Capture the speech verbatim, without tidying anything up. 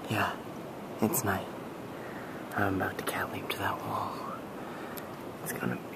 Yeah, it's night. I'm about to cat leap to that wall. It's gonna